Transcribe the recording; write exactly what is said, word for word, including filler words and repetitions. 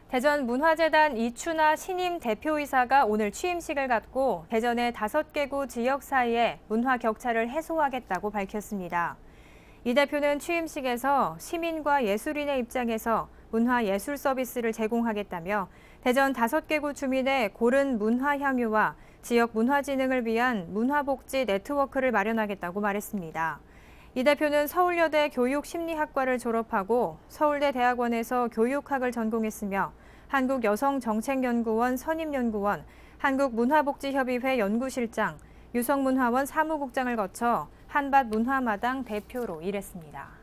대전 문화재단 이춘하 신임 대표이사가 오늘 취임식을 갖고 대전의 다섯 개구 지역 사이의 문화 격차를 해소하겠다고 밝혔습니다. 이 대표는 취임식에서 시민과 예술인의 입장에서 문화예술 서비스를 제공하겠다며 대전 다섯 개구 주민의 고른 문화 향유와 지역 문화 진흥을 위한 문화복지 네트워크를 마련하겠다고 말했습니다. 이 대표는 서울여대 교육심리학과를 졸업하고 서울대 대학원에서 교육학을 전공했으며 한국여성정책연구원 선임연구원, 한국문화복지협의회 연구실장, 유성문화원 사무국장을 거쳐 한밭문화마당 대표로 일했습니다.